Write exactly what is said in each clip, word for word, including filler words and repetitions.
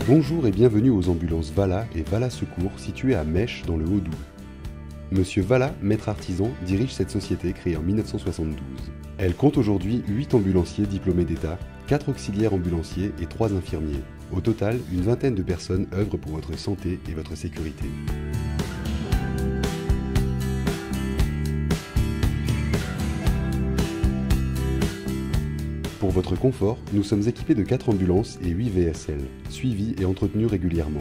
Bonjour et bienvenue aux ambulances Vala et Vala Secours situées à Mèche dans le Haut-Doubs. Monsieur Vala, maître artisan, dirige cette société créée en mille neuf cent soixante-douze. Elle compte aujourd'hui huit ambulanciers diplômés d'État, quatre auxiliaires ambulanciers et trois infirmiers. Au total, une vingtaine de personnes œuvrent pour votre santé et votre sécurité. Pour votre confort, nous sommes équipés de quatre ambulances et huit V S L, suivis et entretenus régulièrement.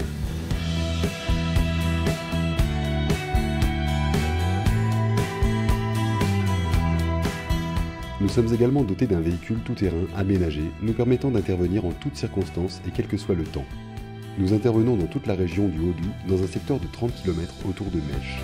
Nous sommes également dotés d'un véhicule tout-terrain aménagé, nous permettant d'intervenir en toutes circonstances et quel que soit le temps. Nous intervenons dans toute la région du Haut-Doubs, dans un secteur de trente kilomètres autour de Mèche.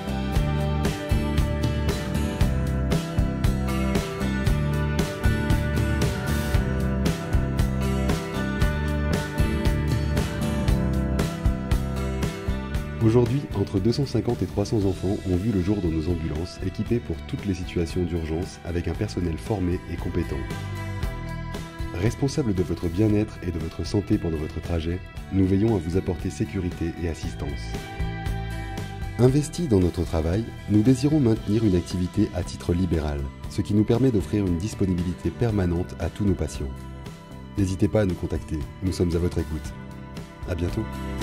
Aujourd'hui, entre deux cent cinquante et trois cents enfants ont vu le jour dans nos ambulances, équipées pour toutes les situations d'urgence avec un personnel formé et compétent. Responsables de votre bien-être et de votre santé pendant votre trajet, nous veillons à vous apporter sécurité et assistance. Investis dans notre travail, nous désirons maintenir une activité à titre libéral, ce qui nous permet d'offrir une disponibilité permanente à tous nos patients. N'hésitez pas à nous contacter, nous sommes à votre écoute. À bientôt.